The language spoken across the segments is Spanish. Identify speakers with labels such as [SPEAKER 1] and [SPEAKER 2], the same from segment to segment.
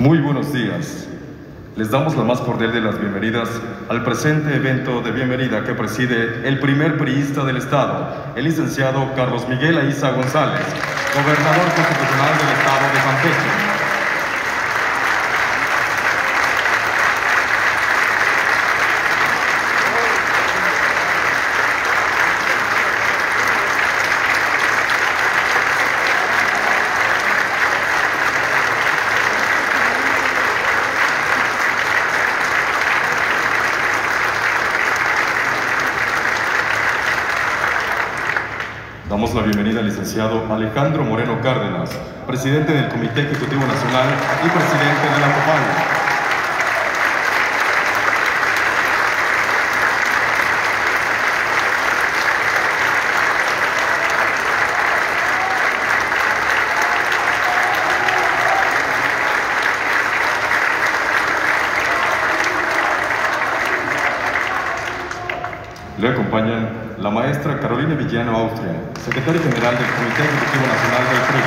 [SPEAKER 1] Muy buenos días. Les damos la más cordial de las bienvenidas al presente evento de bienvenida que preside el primer priista del Estado, el licenciado Carlos Miguel Aiza González, gobernador constitucional del Estado de Campeche. Damos la bienvenida al licenciado Alejandro Moreno Cárdenas, presidente del Comité Ejecutivo Nacional y presidente de la COPAL. Le acompañan la maestra Carolina Villano Austria, secretaria general del Comité Ejecutivo Nacional del PRI.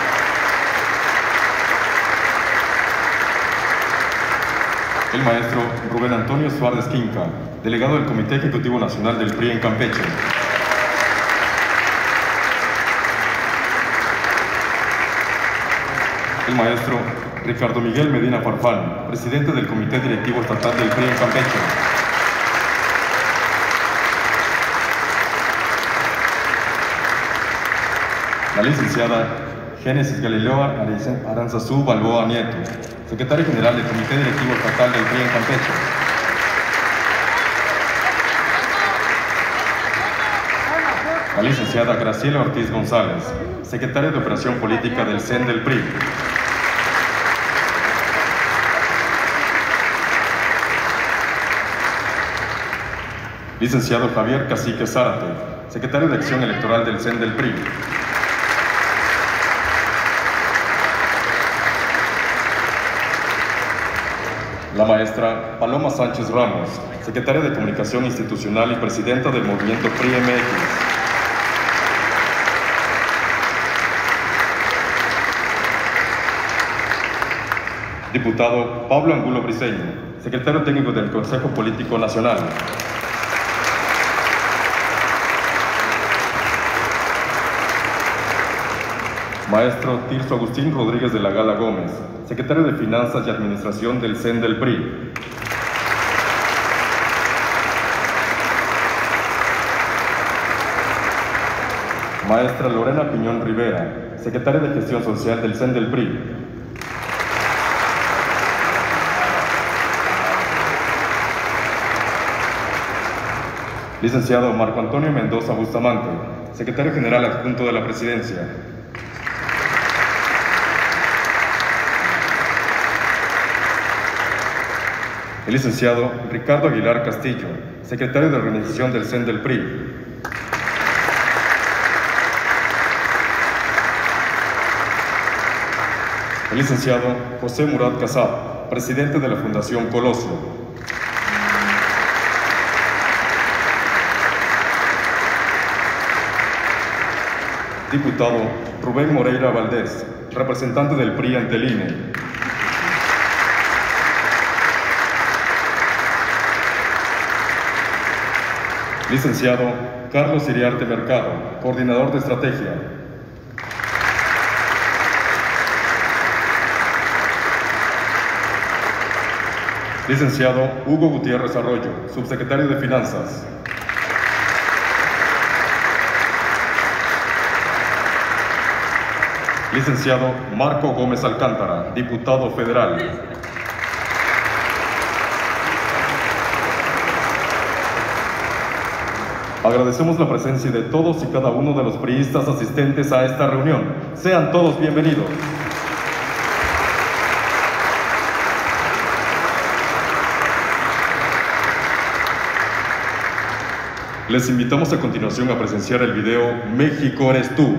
[SPEAKER 1] El maestro Rubén Antonio Suárez Quinca, delegado del Comité Ejecutivo Nacional del PRI en Campeche. El maestro Ricardo Miguel Medina Farfán, presidente del Comité Directivo Estatal del PRI en Campeche. La licenciada Génesis Galileo Aranzazú Balboa Nieto, secretaria general del Comité Directivo Estatal del PRI en Campeche. La licenciada Graciela Ortiz González, secretaria de Operación Política del CEN del PRI. Licenciado Javier Cacique Zárate, secretario de Acción Electoral del CEN del PRI. La maestra Paloma Sánchez Ramos, secretaria de Comunicación Institucional y presidenta del Movimiento PRI-MX. Diputado Pablo Angulo Briceño, secretario técnico del Consejo Político Nacional. Maestro Tirso Agustín Rodríguez de la Gala Gómez, secretario de Finanzas y Administración del CEN del PRI. Maestra Lorena Piñón Rivera, secretaria de Gestión Social del CEN del PRI. Licenciado Marco Antonio Mendoza Bustamante, secretario general adjunto de la Presidencia. El licenciado Ricardo Aguilar Castillo, secretario de Organización del CEN del PRI. El licenciado José Murat Casab, presidente de la Fundación Colosio. Diputado Rubén Moreira Valdés, representante del PRI ante el INE. Licenciado Carlos Iriarte Mercado, coordinador de estrategia. Licenciado Hugo Gutiérrez Arroyo, subsecretario de Finanzas. Licenciado Marco Gómez Alcántara, diputado federal. Agradecemos la presencia de todos y cada uno de los priistas asistentes a esta reunión. Sean todos bienvenidos. Les invitamos a continuación a presenciar el video México eres tú.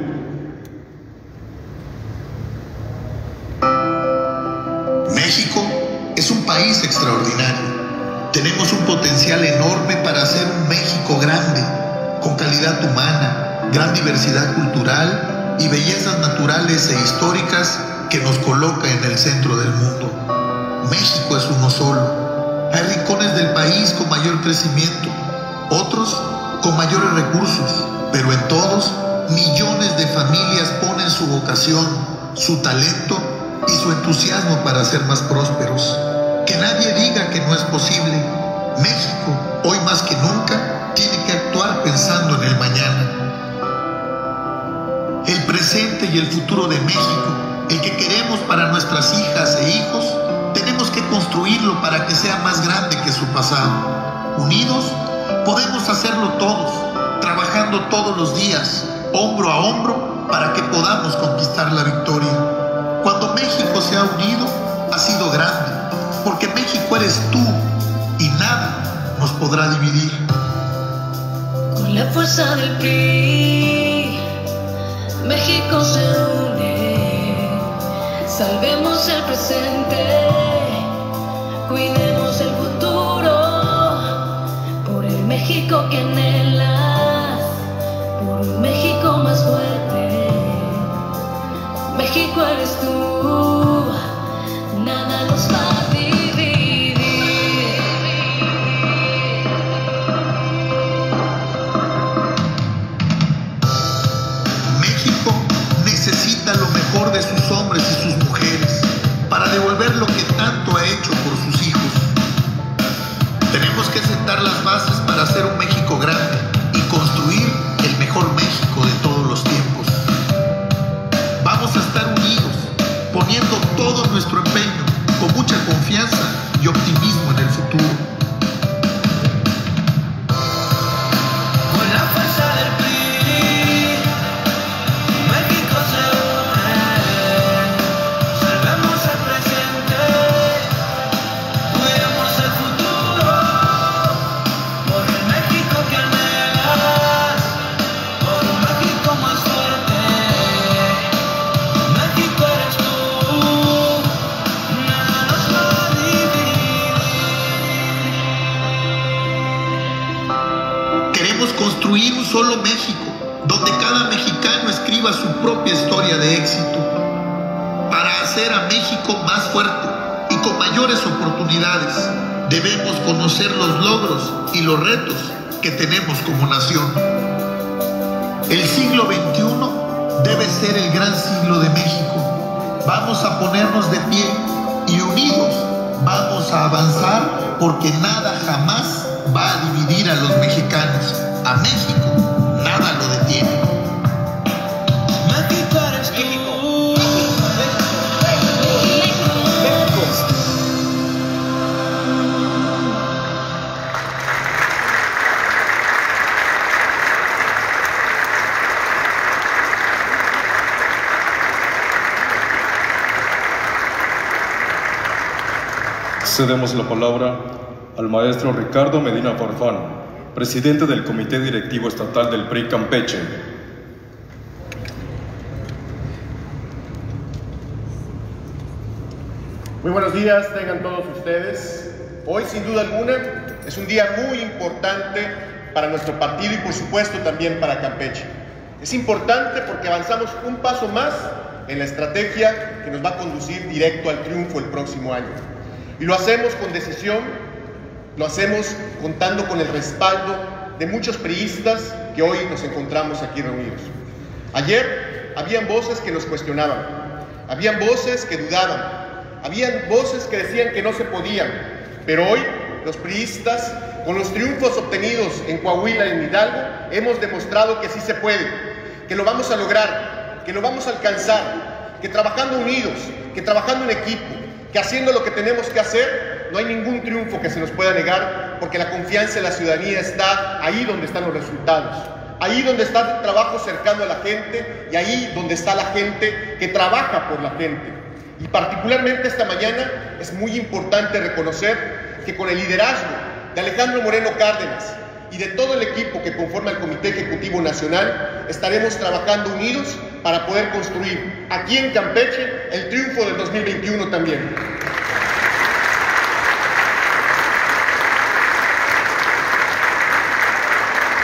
[SPEAKER 2] México es un país extraordinario. Tenemos un potencial enorme para hacer un México grande, con calidad humana, gran diversidad cultural y bellezas naturales e históricas que nos coloca en el centro del mundo. México es uno solo. Hay rincones del país con mayor crecimiento, otros con mayores recursos, pero en todos millones de familias ponen su vocación, su talento y su entusiasmo para ser más prósperos. Que nadie diga que no es posible. México, hoy más que nunca, tiene que actuar pensando en el mañana. El presente y el futuro de México, el que queremos para nuestras hijas e hijos, tenemos que construirlo para que sea más grande que su pasado. Unidos, podemos hacerlo todos, trabajando todos los días, hombro a hombro, para que podamos conquistar la victoria. Cuando México se ha unido, ha sido grande, porque México eres tú y nada nos podrá dividir.
[SPEAKER 3] Con la fuerza del PRI, México se une. Salvemos el presente, cuidemos el futuro, por el México que anhelas, por un México más fuerte. México eres tú, nada nos va a dividir.
[SPEAKER 2] México necesita lo mejor de sus hombres y sus mujeres para devolver lo que tanto ha hecho por sus hijos. Tenemos que sentar las bases para hacer un México grande y construir el mejor México de todos los tiempos. Vamos a estar unidos, poniendo todo nuestro empeño, con mucha confianza y optimismo en el futuro.
[SPEAKER 3] Con la fuerza del PRI, México se une. Salvemos el presente, cuidemos el futuro, por el México que anhelas, por un México más fuerte. México eres tú, nada nos va a dividir.
[SPEAKER 2] Queremos construir un solo México, donde cada mexicano escriba su propia historia de éxito, para hacer a México más fuerte y con mayores oportunidades. Debemos conocer los logros y los retos que tenemos como nación. El siglo XXI debe ser el gran siglo de México. Vamos a ponernos de pie y unidos vamos a avanzar, porque nada jamás va a dividir a los mexicanos. A México nada lo detiene.
[SPEAKER 3] México eres tú.
[SPEAKER 1] Cedemos la palabra al maestro Ricardo Medina Farfán, presidente del Comité Directivo Estatal del PRI Campeche.
[SPEAKER 4] Muy buenos días, tengan todos ustedes. Hoy, sin duda alguna, es un día muy importante para nuestro partido y, por supuesto, también para Campeche. Es importante porque avanzamos un paso más en la estrategia que nos va a conducir directo al triunfo el próximo año. Y lo hacemos con decisión, lo hacemos contando con el respaldo de muchos priistas que hoy nos encontramos aquí reunidos. Ayer habían voces que nos cuestionaban, habían voces que dudaban, habían voces que decían que no se podían, pero hoy los priistas, con los triunfos obtenidos en Coahuila y en Hidalgo, hemos demostrado que sí se puede, que lo vamos a lograr, que lo vamos a alcanzar, que trabajando unidos, que trabajando en equipo, que haciendo lo que tenemos que hacer, no hay ningún triunfo que se nos pueda negar, porque la confianza de la ciudadanía está ahí donde están los resultados, ahí donde está el trabajo cercano a la gente y ahí donde está la gente que trabaja por la gente. Y particularmente esta mañana es muy importante reconocer que con el liderazgo de Alejandro Moreno Cárdenas y de todo el equipo que conforma el Comité Ejecutivo Nacional, estaremos trabajando unidos para poder construir aquí en Campeche el triunfo del 2021 también.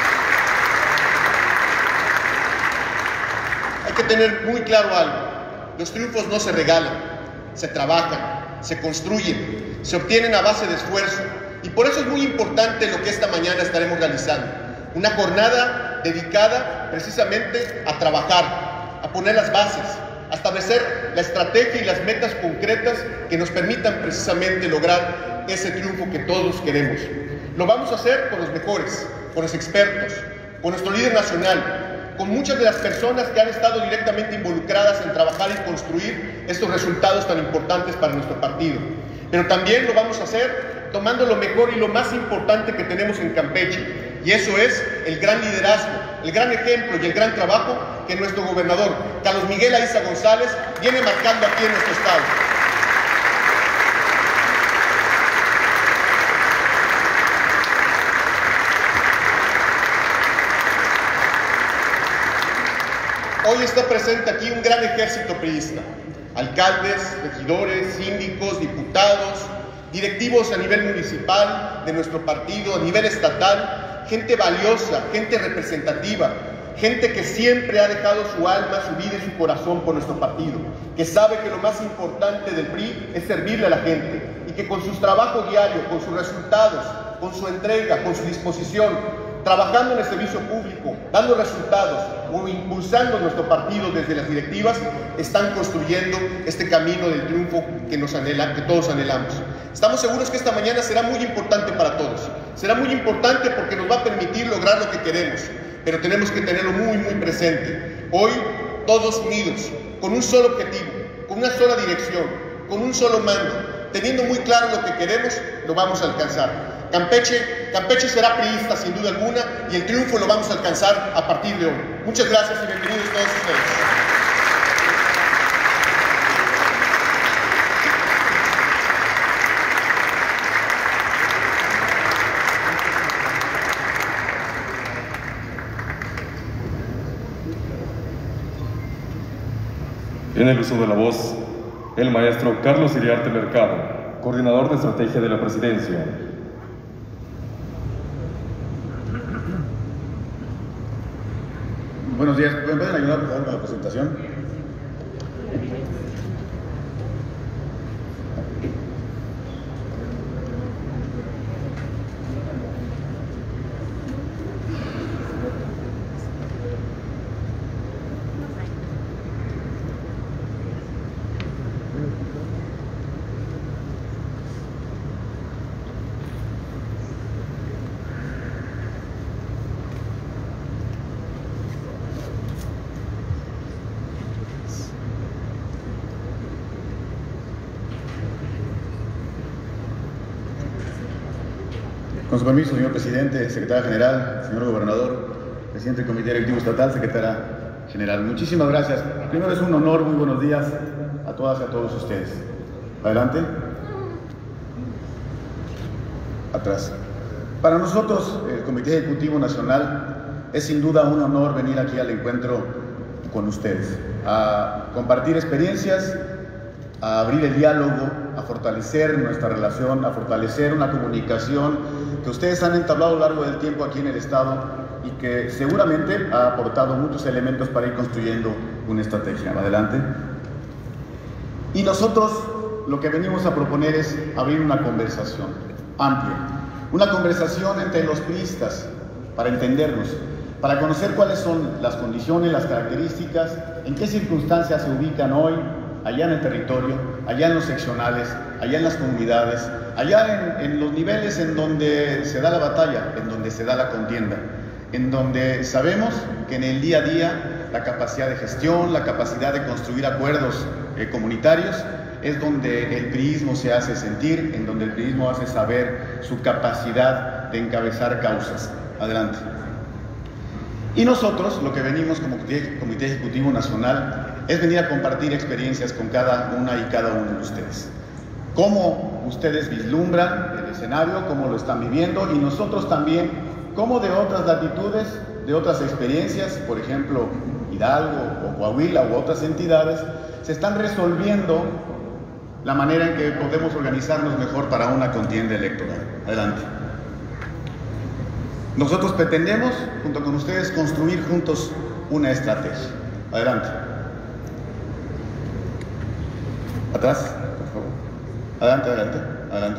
[SPEAKER 4] Hay que tener muy claro algo. Los triunfos no se regalan, se trabajan, se construyen, se obtienen a base de esfuerzo. Y por eso es muy importante lo que esta mañana estaremos realizando. Una jornada dedicada precisamente a trabajar, a poner las bases, a establecer la estrategia y las metas concretas que nos permitan precisamente lograr ese triunfo que todos queremos. Lo vamos a hacer con los mejores, con los expertos, con nuestro líder nacional, con muchas de las personas que han estado directamente involucradas en trabajar y construir estos resultados tan importantes para nuestro partido. Pero también lo vamos a hacer tomando lo mejor y lo más importante que tenemos en Campeche, y eso es el gran liderazgo, el gran ejemplo y el gran trabajo que nuestro gobernador, Carlos Miguel Aiza González, viene marcando aquí en nuestro estado. Hoy está presente aquí un gran ejército priista, alcaldes, regidores, síndicos, diputados, directivos a nivel municipal de nuestro partido, a nivel estatal, gente valiosa, gente representativa, gente que siempre ha dejado su alma, su vida y su corazón por nuestro partido, que sabe que lo más importante del PRI es servirle a la gente y que con sus trabajos diarios, con sus resultados, con su entrega, con su disposición, trabajando en el servicio público, dando resultados o impulsando nuestro partido desde las directivas, están construyendo este camino del triunfo que todos anhelamos. Estamos seguros que esta mañana será muy importante para todos. Será muy importante porque nos va a permitir lograr lo que queremos, pero tenemos que tenerlo muy, muy presente. Hoy, todos unidos, con un solo objetivo, con una sola dirección, con un solo mando, teniendo muy claro lo que queremos, lo vamos a alcanzar. Campeche será priista sin duda alguna y el triunfo lo vamos a alcanzar a partir de hoy. Muchas gracias y bienvenidos todos ustedes.
[SPEAKER 1] En el uso de la voz, el maestro Carlos Iriarte Mercado, coordinador de estrategia de la presidencia.
[SPEAKER 5] Buenos días, ¿me pueden ayudar por favor con la presentación? Con su permiso, señor presidente, secretaria general, señor gobernador, presidente del Comité Directivo Estatal, secretaria general. Muchísimas gracias. Primero es un honor, muy buenos días a todas y a todos ustedes. Adelante. Atrás. Para nosotros, el Comité Ejecutivo Nacional, es sin duda un honor venir aquí al encuentro con ustedes, a compartir experiencias, a abrir el diálogo, a fortalecer nuestra relación, a fortalecer una comunicación que ustedes han entablado a lo largo del tiempo aquí en el Estado y que seguramente ha aportado muchos elementos para ir construyendo una estrategia. Adelante. Y nosotros lo que venimos a proponer es abrir una conversación amplia, una conversación entre los priistas para entendernos, para conocer cuáles son las condiciones, las características, en qué circunstancias se ubican hoy, allá en el territorio, allá en los seccionales, allá en las comunidades, allá en los niveles en donde se da la batalla, en donde se da la contienda, en donde sabemos que en el día a día la capacidad de gestión, la capacidad de construir acuerdos comunitarios es donde el priismo se hace sentir, en donde el priismo hace saber su capacidad de encabezar causas. Adelante. Y nosotros lo que venimos como Comité Ejecutivo Nacional es venir a compartir experiencias con cada una y cada uno de ustedes. Cómo ustedes vislumbran el escenario, cómo lo están viviendo y nosotros también, cómo de otras latitudes, de otras experiencias, por ejemplo, Hidalgo o Coahuila u otras entidades, se están resolviendo la manera en que podemos organizarnos mejor para una contienda electoral. Adelante. Nosotros pretendemos, junto con ustedes, construir juntos una estrategia. Adelante. Atrás, por favor. Adelante, adelante, adelante.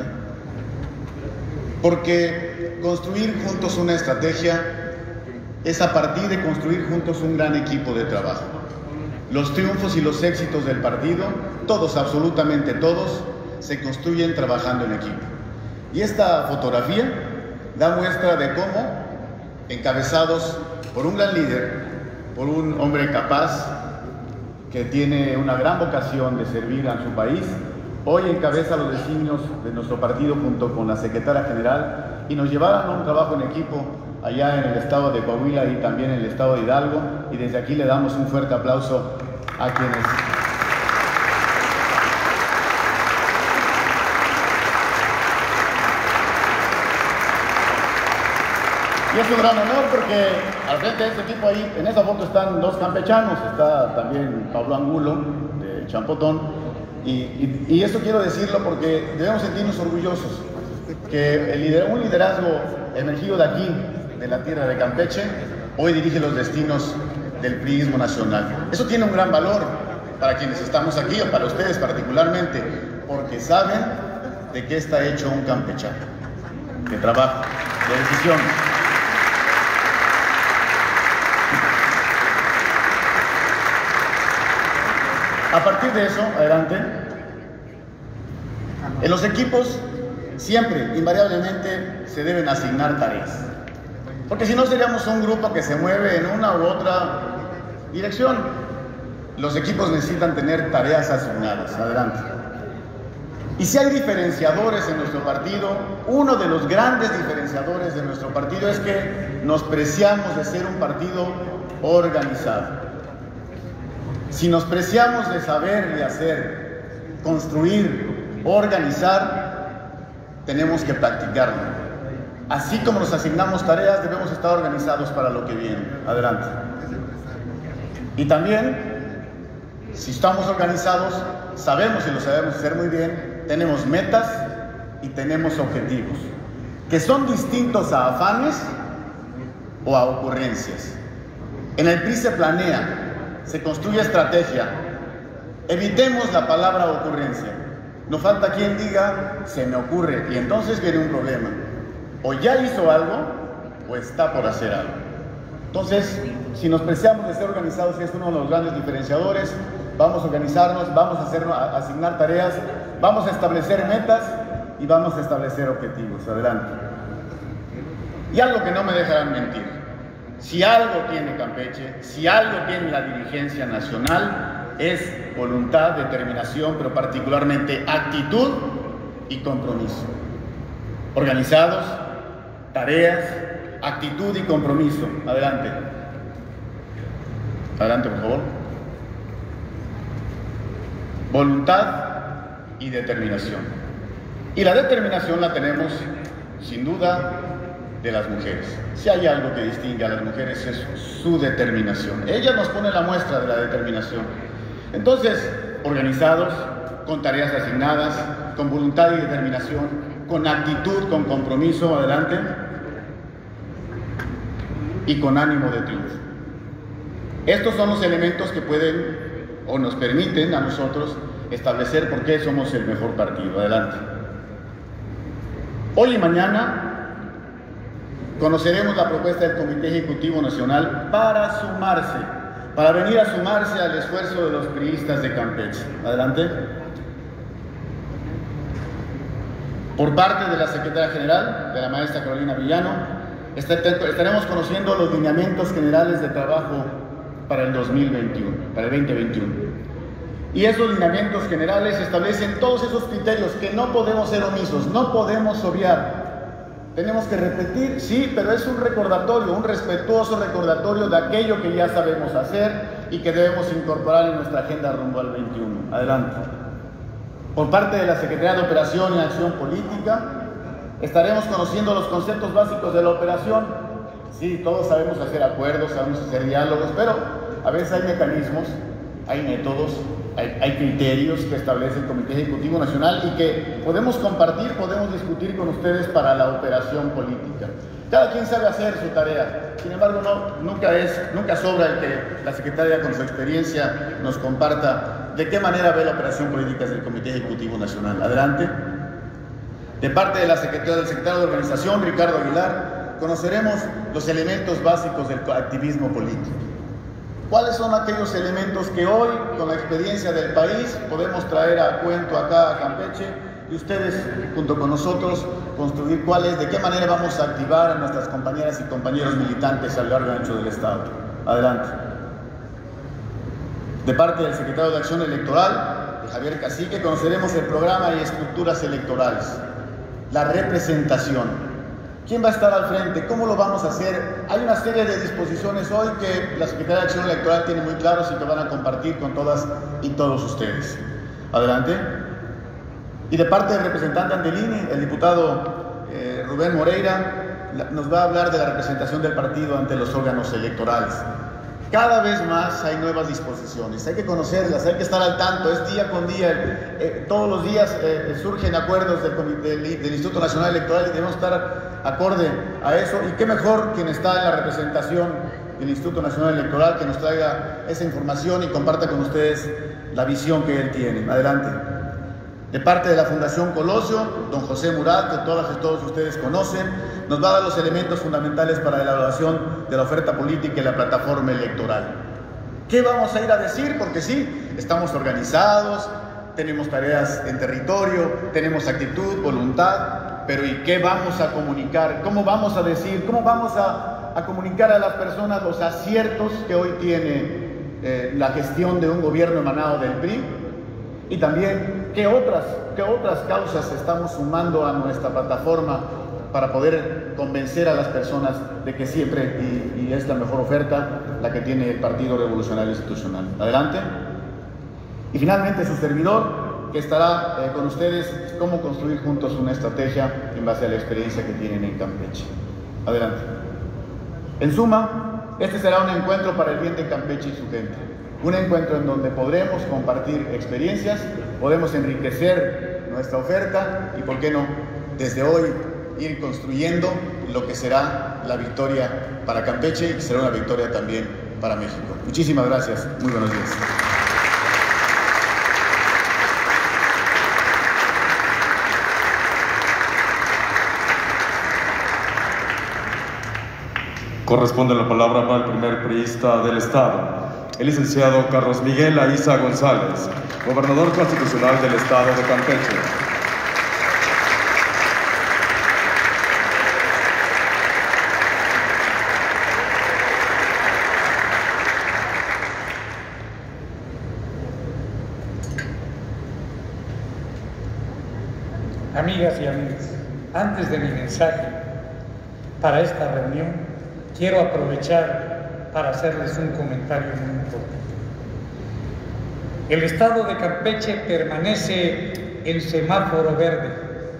[SPEAKER 5] Porque construir juntos una estrategia es a partir de construir juntos un gran equipo de trabajo. Los triunfos y los éxitos del partido, todos, absolutamente todos, se construyen trabajando en equipo. Y esta fotografía da muestra de cómo, encabezados por un gran líder, por un hombre capaz, que tiene una gran vocación de servir a su país, hoy encabeza los designios de nuestro partido junto con la secretaria general y nos llevaron a un trabajo en equipo allá en el estado de Coahuila y también en el estado de Hidalgo, y desde aquí le damos un fuerte aplauso a quienes... Y es un gran honor porque al frente de este equipo ahí, en esa foto están dos campechanos, está también Pablo Angulo de Champotón, y esto quiero decirlo porque debemos sentirnos orgullosos que un liderazgo emergido de aquí, de la tierra de Campeche, hoy dirige los destinos del priismo nacional. Eso tiene un gran valor para quienes estamos aquí, o para ustedes particularmente, porque saben de qué está hecho un campechano, de trabajo, de decisión. A partir de eso, adelante, en los equipos siempre, invariablemente, se deben asignar tareas. Porque si no seríamos un grupo que se mueve en una u otra dirección. Los equipos necesitan tener tareas asignadas. Adelante. Y si hay diferenciadores en nuestro partido, uno de los grandes diferenciadores de nuestro partido es que nos preciamos de ser un partido organizado. Si nos preciamos de saber, de hacer, construir, organizar, tenemos que practicarlo. Así como nos asignamos tareas, debemos estar organizados para lo que viene. Adelante. Y también, si estamos organizados, sabemos y lo sabemos hacer muy bien, tenemos metas y tenemos objetivos, que son distintos a afanes o a ocurrencias. En el PRI se planea, se construye estrategia. Evitemos la palabra ocurrencia. No falta quien diga, se me ocurre, y entonces viene un problema. O ya hizo algo, o está por hacer algo. Entonces, si nos preciamos de ser organizados, que es uno de los grandes diferenciadores, vamos a organizarnos, vamos a asignar tareas, vamos a establecer metas y vamos a establecer objetivos. Adelante. Y algo que no me dejarán mentir. Si algo tiene Campeche, si algo tiene la dirigencia nacional, es voluntad, determinación, pero particularmente actitud y compromiso. Organizados, tareas, actitud y compromiso. Adelante. Adelante, por favor. Voluntad y determinación. Y la determinación la tenemos, sin duda, de las mujeres. Si hay algo que distingue a las mujeres es su determinación. Ella nos pone la muestra de la determinación. Entonces, organizados, con tareas asignadas, con voluntad y determinación, con actitud, con compromiso, adelante, y con ánimo de triunfo. Estos son los elementos que pueden o nos permiten a nosotros establecer por qué somos el mejor partido. Adelante. Hoy y mañana conoceremos la propuesta del Comité Ejecutivo Nacional para venir a sumarse al esfuerzo de los priistas de Campeche. Adelante. Por parte de la Secretaria General, de la maestra Carolina Villano, estaremos conociendo los lineamientos generales de trabajo para el 2021, para el 2021. Y esos lineamientos generales establecen todos esos criterios que no podemos ser omisos, no podemos obviar. Tenemos que repetir, sí, pero es un recordatorio, un respetuoso recordatorio de aquello que ya sabemos hacer y que debemos incorporar en nuestra agenda rumbo al 21. Adelante. Por parte de la Secretaría de Operación y Acción Política, estaremos conociendo los conceptos básicos de la operación. Sí, todos sabemos hacer acuerdos, sabemos hacer diálogos, pero a veces hay mecanismos, hay métodos hay criterios que establece el Comité Ejecutivo Nacional y que podemos compartir, podemos discutir con ustedes para la operación política. Cada quien sabe hacer su tarea, sin embargo nunca sobra el que la secretaria con su experiencia nos comparta de qué manera ve la operación política del Comité Ejecutivo Nacional. Adelante. De parte del secretario de Organización, Ricardo Aguilar, conoceremos los elementos básicos del activismo político. ¿Cuáles son aquellos elementos que hoy, con la experiencia del país, podemos traer a cuento acá a Campeche y ustedes, junto con nosotros, construir de qué manera vamos a activar a nuestras compañeras y compañeros militantes a lo largo y ancho del Estado? Adelante. De parte del secretario de Acción Electoral, Javier Cacique, conoceremos el programa y estructuras electorales, la representación. ¿Quién va a estar al frente? ¿Cómo lo vamos a hacer? Hay una serie de disposiciones hoy que la Secretaría de Acción Electoral tiene muy claros y que van a compartir con todas y todos ustedes. Adelante. Y de parte del representante Angelini, el diputado Rubén Moreira, nos va a hablar de la representación del partido ante los órganos electorales. Cada vez más hay nuevas disposiciones, hay que conocerlas, hay que estar al tanto, es día con día, todos los días surgen acuerdos del Instituto Nacional Electoral y debemos estar acorde a eso, y qué mejor quien está en la representación del Instituto Nacional Electoral que nos traiga esa información y comparta con ustedes la visión que él tiene. Adelante. De parte de la Fundación Colosio, don José Murat, que todos ustedes conocen, nos va a dar los elementos fundamentales para la elaboración de la oferta política y la plataforma electoral. ¿Qué vamos a ir a decir? Porque sí, estamos organizados, tenemos tareas en territorio, tenemos actitud, voluntad, pero ¿y qué vamos a comunicar? ¿Cómo vamos a decir? ¿Cómo vamos a comunicar a las personas los aciertos que hoy tiene la gestión de un gobierno emanado del PRI? Y también, ¿qué otras causas estamos sumando a nuestra plataforma para poder convencer a las personas de que siempre y es la mejor oferta la que tiene el Partido Revolucionario Institucional? Adelante. Y finalmente su servidor, que estará con ustedes cómo construir juntos una estrategia en base a la experiencia que tienen en Campeche. Adelante. En suma, este será un encuentro para el bien de Campeche y su gente. Un encuentro en donde podremos compartir experiencias, podemos enriquecer nuestra oferta y, ¿por qué no?, desde hoy ir construyendo lo que será la victoria para Campeche y que será una victoria también para México. Muchísimas gracias. Muy buenos días.
[SPEAKER 1] Corresponde la palabra para el primer priista del Estado, el licenciado Carlos Miguel Aiza González, gobernador constitucional del Estado de Campeche.
[SPEAKER 6] Amigas y amigos, antes de mi mensaje para esta reunión, quiero aprovechar para hacerles un comentario muy importante. El Estado de Campeche permanece en semáforo verde.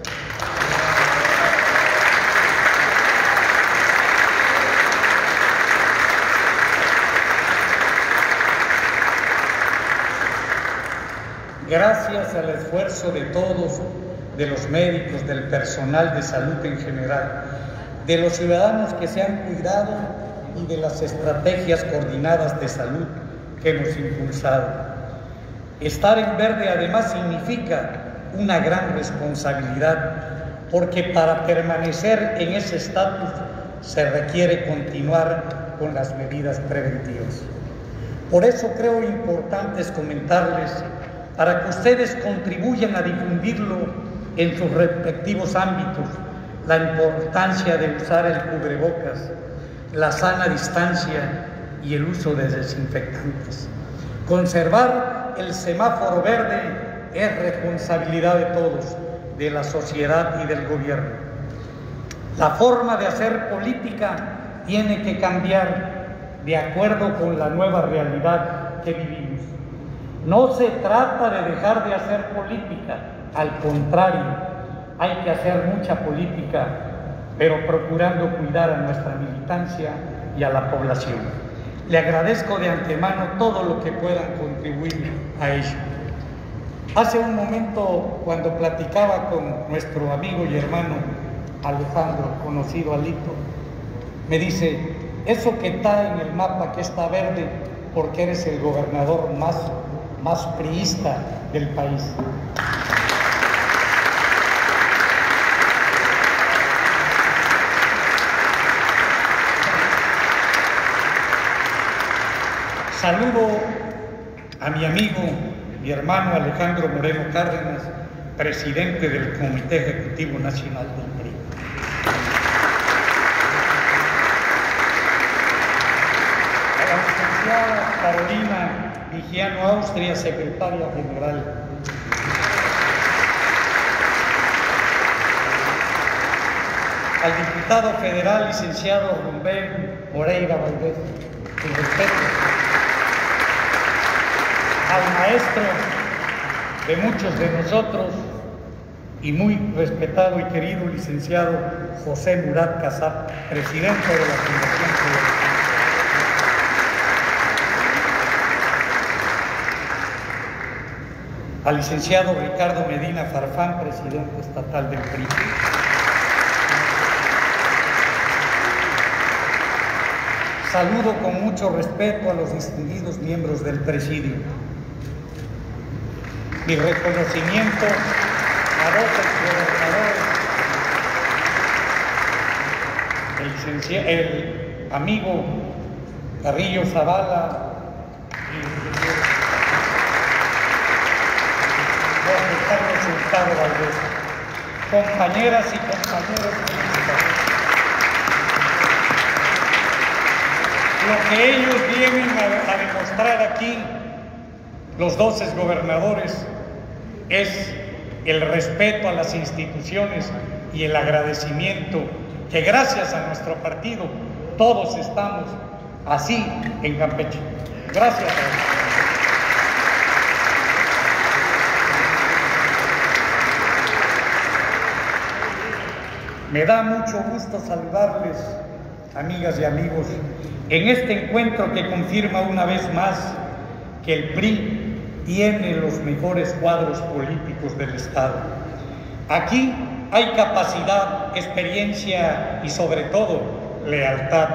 [SPEAKER 6] Gracias al esfuerzo de todos, de los médicos, del personal de salud en general, de los ciudadanos que se han cuidado y de las estrategias coordinadas de salud que hemos impulsado. Estar en verde además significa una gran responsabilidad, porque para permanecer en ese estatus se requiere continuar con las medidas preventivas. Por eso creo importantes comentarles, para que ustedes contribuyan a difundirlo en sus respectivos ámbitos, la importancia de usar el cubrebocas, la sana distancia y el uso de desinfectantes. Conservar el semáforo verde es responsabilidad de todos, de la sociedad y del gobierno. La forma de hacer política tiene que cambiar de acuerdo con la nueva realidad que vivimos. No se trata de dejar de hacer política, al contrario, hay que hacer mucha política, pero procurando cuidar a nuestra militancia y a la población. Le agradezco de antemano todo lo que puedan contribuir a ello. Hace un momento, cuando platicaba con nuestro amigo y hermano Alejandro, conocido Alito, me dice, eso que está en el mapa que está verde, porque eres el gobernador más priista del país. Saludo a mi amigo, mi hermano Alejandro Moreno Cárdenas, presidente del Comité Ejecutivo Nacional del PRI. A la licenciada Carolina Vigiano Austria, secretaria general. Al diputado federal, licenciado Rubén Moreira Valdés, con respeto. Al maestro de muchos de nosotros y muy respetado y querido licenciado José Murat Casab, presidente de la Fundación Federal. Al licenciado Ricardo Medina Farfán, presidente estatal del PRI. Saludo con mucho respeto a los distinguidos miembros del presidio. Mi reconocimiento a los gobernadores, el amigo Carrillo Zavala y José Carlos Hurtado Valdés, compañeras y compañeros. Lo que ellos vienen a demostrar aquí, los 12 gobernadores, es el respeto a las instituciones y el agradecimiento que gracias a nuestro partido todos estamos así en Campeche. Gracias. Me da mucho gusto saludarles, amigas y amigos, en este encuentro que confirma una vez más que el PRI tiene los mejores cuadros políticos del Estado. Aquí hay capacidad, experiencia y sobre todo lealtad.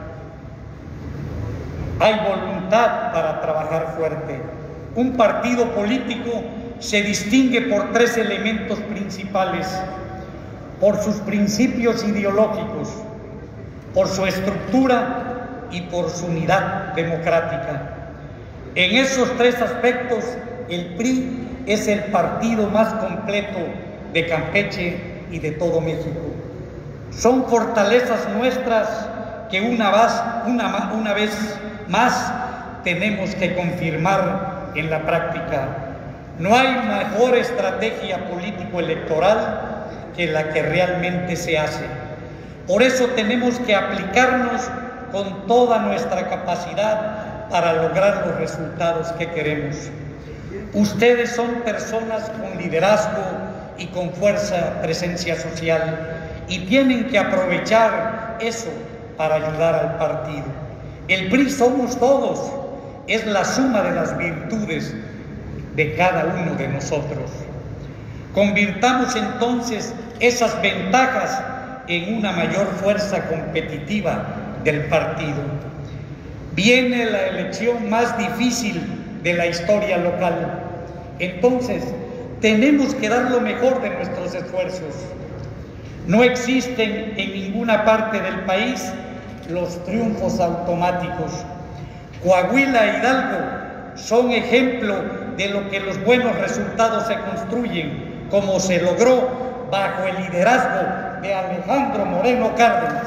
[SPEAKER 6] Hay voluntad para trabajar fuerte. Un partido político se distingue por 3 elementos principales: por sus principios ideológicos, por su estructura y por su unidad democrática. En esos 3 aspectos, el PRI es el partido más completo de Campeche y de todo México. Son fortalezas nuestras que una vez más tenemos que confirmar en la práctica. No hay mejor estrategia político-electoral que la que realmente se hace. Por eso tenemos que aplicarnos con toda nuestra capacidad para lograr los resultados que queremos. Ustedes son personas con liderazgo y con fuerza, presencia social, y tienen que aprovechar eso para ayudar al partido. El PRI somos todos, es la suma de las virtudes de cada uno de nosotros. Convirtamos entonces esas ventajas en una mayor fuerza competitiva del partido. Viene la elección más difícil de la historia local. Entonces, tenemos que dar lo mejor de nuestros esfuerzos. No existen en ninguna parte del país los triunfos automáticos. Coahuila e Hidalgo son ejemplo de lo que los buenos resultados se construyen, como se logró bajo el liderazgo de Alejandro Moreno Cárdenas.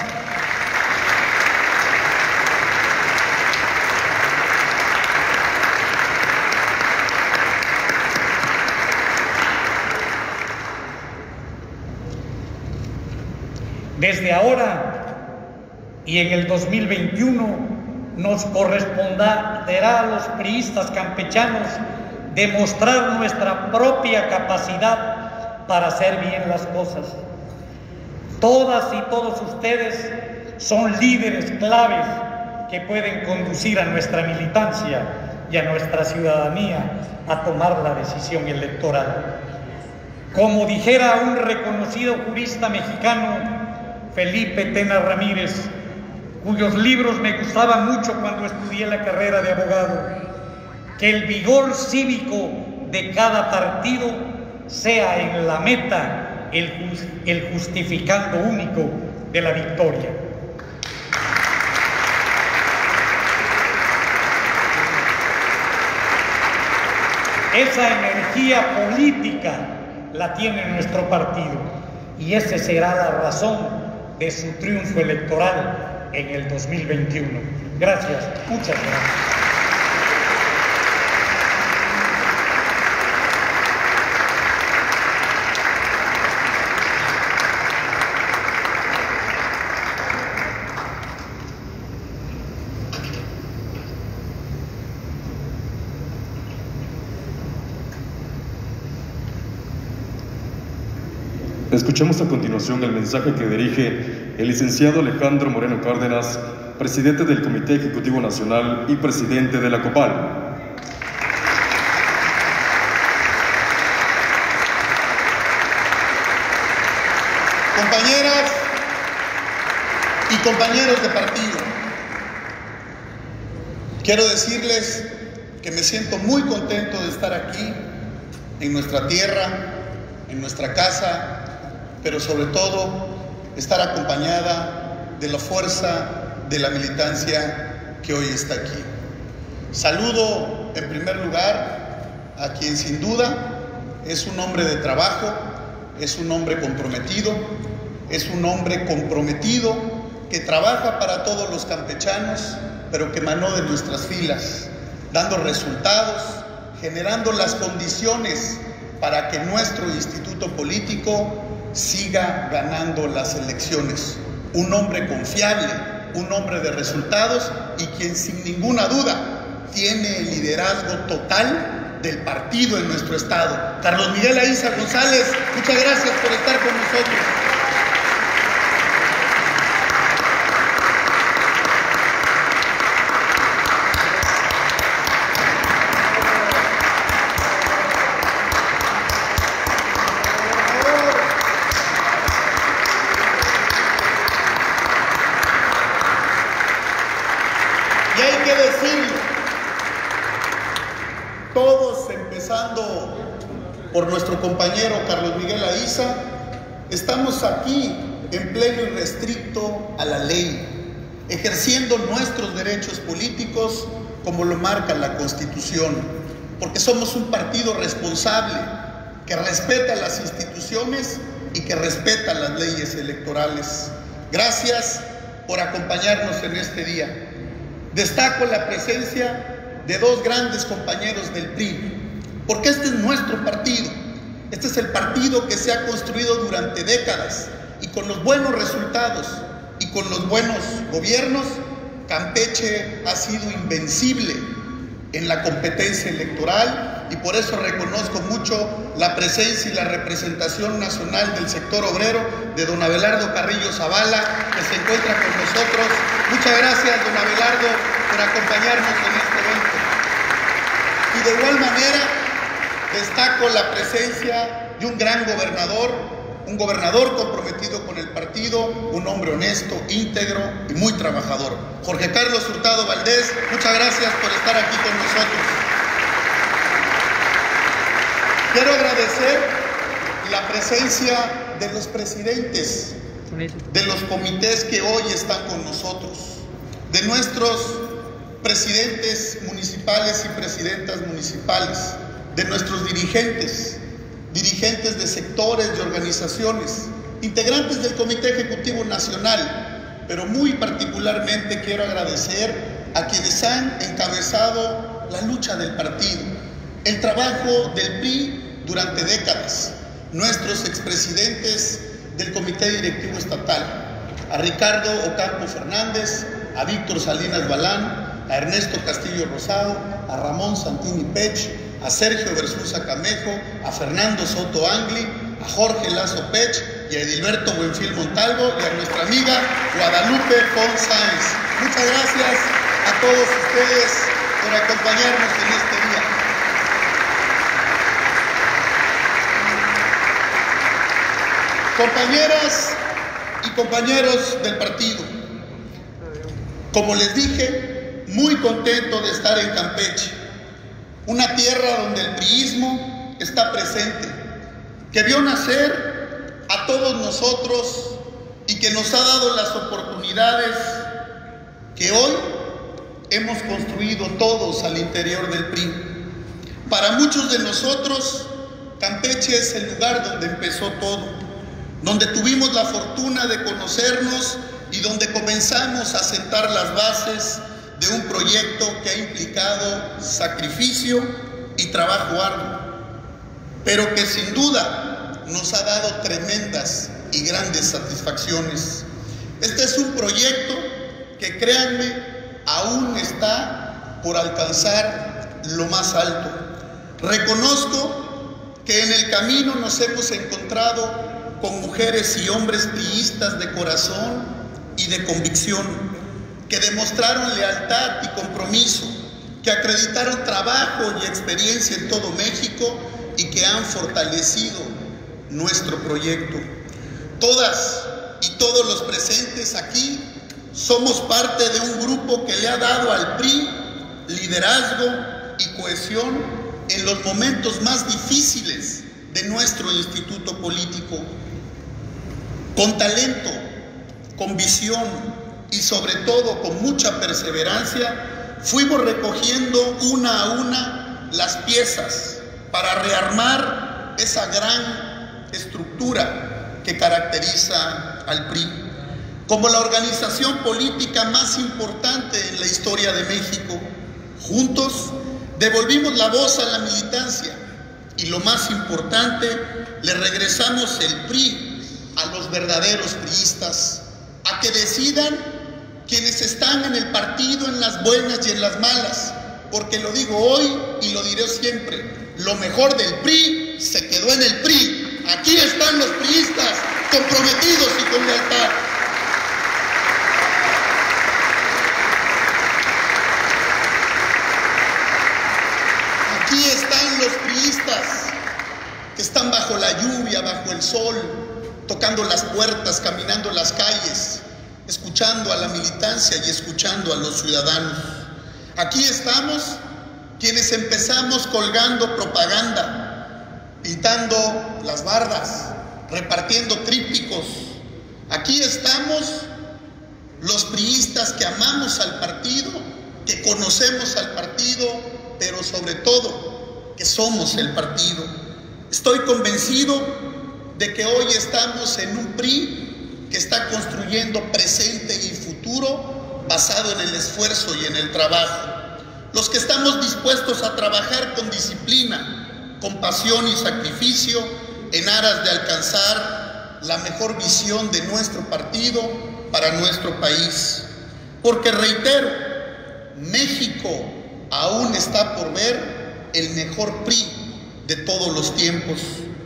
[SPEAKER 6] Desde ahora y en el 2021 nos corresponderá a los priistas campechanos demostrar nuestra propia capacidad para hacer bien las cosas. Todas y todos ustedes son líderes claves que pueden conducir a nuestra militancia y a nuestra ciudadanía a tomar la decisión electoral. Como dijera un reconocido jurista mexicano, Felipe Tena Ramírez, cuyos libros me gustaban mucho cuando estudié la carrera de abogado, que el vigor cívico de cada partido sea en la meta el justificante único de la victoria. Esa energía política la tiene nuestro partido y esa será la razón de su triunfo electoral en el 2021. Gracias, muchas gracias.
[SPEAKER 1] Escuchamos a continuación el mensaje que dirige el licenciado Alejandro Moreno Cárdenas, presidente del Comité Ejecutivo Nacional y presidente de la COPAL.
[SPEAKER 2] Compañeras y compañeros de partido, quiero decirles que me siento muy contento de estar aquí, en nuestra tierra, en nuestra casa, pero sobre todo estar acompañada de la fuerza de la militancia que hoy está aquí. Saludo en primer lugar a quien sin duda es un hombre de trabajo, es un hombre comprometido, que trabaja para todos los campechanos, pero que emanó de nuestras filas, dando resultados, generando las condiciones para que nuestro instituto político siga ganando las elecciones. Un hombre confiable, un hombre de resultados y quien sin ninguna duda tiene el liderazgo total del partido en nuestro estado. Carlos Miguel Aiza González, muchas gracias por estar con nosotros. Y hay que decirlo, todos, empezando por nuestro compañero Carlos Miguel Aiza, estamos aquí en pleno y restricto a la ley, ejerciendo nuestros derechos políticos como lo marca la Constitución, porque somos un partido responsable que respeta las instituciones y que respeta las leyes electorales. Gracias por acompañarnos en este día. Destaco la presencia de dos grandes compañeros del PRI, porque este es nuestro partido. Este es el partido que se ha construido durante décadas y con los buenos resultados y con los buenos gobiernos, Campeche ha sido invencible en la competencia electoral y por eso reconozco mucho la presencia y la representación nacional del sector obrero de don Abelardo Carrillo Zavala, que se encuentra con nosotros. Muchas gracias, don Abelardo, por acompañarnos en este evento. Y de igual manera destaco la presencia de un gran gobernador, un gobernador comprometido con el partido, un hombre honesto, íntegro y muy trabajador. Jorge Carlos Hurtado Valdés, muchas gracias por estar aquí con nosotros. Quiero agradecer la presencia de los presidentes de los comités que hoy están con nosotros, de nuestros presidentes municipales y presidentas municipales, de nuestros dirigentes de sectores, de organizaciones, integrantes del Comité Ejecutivo Nacional, pero muy particularmente quiero agradecer a quienes han encabezado la lucha del partido, el trabajo del PRI durante décadas, nuestros expresidentes del Comité Directivo Estatal, a Ricardo Ocampo Fernández, a Víctor Salinas Balán, a Ernesto Castillo Rosado, a Ramón Santini Pech, a Sergio Versusa Camejo, a Fernando Soto Angli, a Jorge Lazo Pech y a Edilberto Buenfil Montalvo y a nuestra amiga Guadalupe Pons Sáenz. Muchas gracias. todos ustedes por acompañarnos en este día. Compañeras y compañeros del partido, como les dije, muy contento de estar en Campeche, una tierra donde el priismo está presente, que vio nacer a todos nosotros y que nos ha dado las oportunidades que hoy hemos construido todos al interior del PRI. Para muchos de nosotros, Campeche es el lugar donde empezó todo, donde tuvimos la fortuna de conocernos y donde comenzamos a sentar las bases de un proyecto que ha implicado sacrificio y trabajo arduo, pero que sin duda nos ha dado tremendas y grandes satisfacciones. Este es un proyecto que, créanme, aún está por alcanzar lo más alto. Reconozco que en el camino nos hemos encontrado con mujeres y hombres priistas de corazón y de convicción, que demostraron lealtad y compromiso, que acreditaron trabajo y experiencia en todo México y que han fortalecido nuestro proyecto. Todas y todos los presentes aquí somos parte de un grupo que le ha dado al PRI liderazgo y cohesión en los momentos más difíciles de nuestro instituto político. Con talento, con visión y sobre todo con mucha perseverancia, fuimos recogiendo una a una las piezas para rearmar esa gran estructura que caracteriza al PRI, como la organización política más importante en la historia de México. Juntos devolvimos la voz a la militancia y, lo más importante, le regresamos el PRI a los verdaderos priistas, a que decidan quienes están en el partido en las buenas y en las malas, porque lo digo hoy y lo diré siempre, lo mejor del PRI se quedó en el PRI. Aquí están los priistas comprometidos y con lealtad. Aquí están los priistas que están bajo la lluvia, bajo el sol, tocando las puertas, caminando las calles, escuchando a la militancia y escuchando a los ciudadanos. Aquí estamos quienes empezamos colgando propaganda, pintando las bardas, repartiendo trípticos. Aquí estamos los priistas que amamos al partido, que conocemos al partido, pero sobre todo que somos el partido. Estoy convencido de que hoy estamos en un PRI que está construyendo presente y futuro basado en el esfuerzo y en el trabajo. Los que estamos dispuestos a trabajar con disciplina, con pasión y sacrificio en aras de alcanzar la mejor visión de nuestro partido para nuestro país. Porque reitero, México aún está por ver el mejor PRI de todos los tiempos.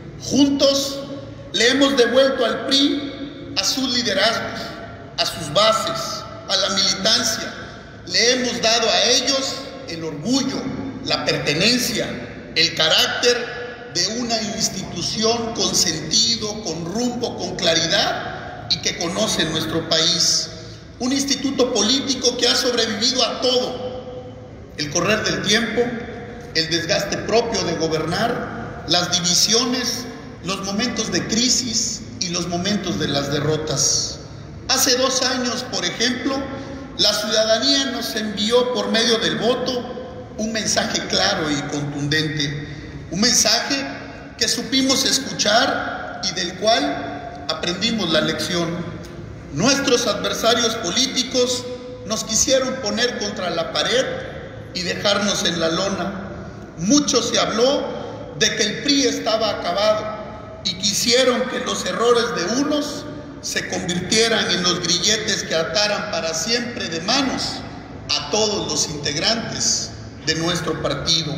[SPEAKER 2] Juntos le hemos devuelto al PRI a sus liderazgos, a sus bases, a la militancia. Le hemos dado a ellos el orgullo, la pertenencia, el carácter de una institución con sentido, con rumbo, con claridad y que conoce nuestro país. Un instituto político que ha sobrevivido a todo: el correr del tiempo, el desgaste propio de gobernar, las divisiones, los momentos de crisis y los momentos de las derrotas. Hace 2 años, por ejemplo, la ciudadanía nos envió por medio del voto un mensaje claro y contundente, un mensaje que supimos escuchar y del cual aprendimos la lección. Nuestros adversarios políticos nos quisieron poner contra la pared y dejarnos en la lona. Mucho se habló de que el PRI estaba acabado y quisieron que los errores de unos se convirtieran en los grilletes que ataran para siempre de manos a todos los integrantes de nuestro partido.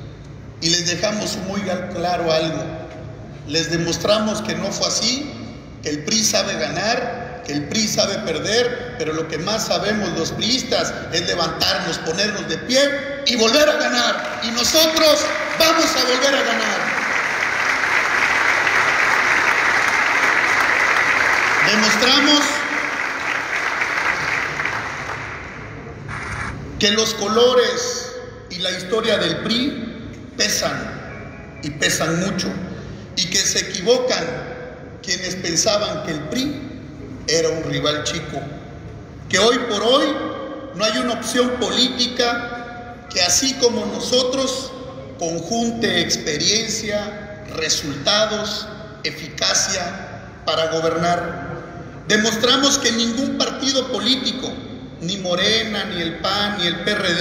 [SPEAKER 2] Y les dejamos muy claro algo: les demostramos que no fue así, que el PRI sabe ganar que el PRI sabe perder, pero lo que más sabemos los priistas es levantarnos, ponernos de pie y volver a ganar. Y nosotros vamos a volver a ganar. Demostramos que los colores y la historia del PRI pesan y pesan mucho, y que se equivocan quienes pensaban que el PRI era un rival chico, que hoy por hoy no hay una opción política que, así como nosotros, conjunte experiencia, resultados, eficacia para gobernar. Demostramos que ningún partido político, ni Morena, ni el PAN, ni el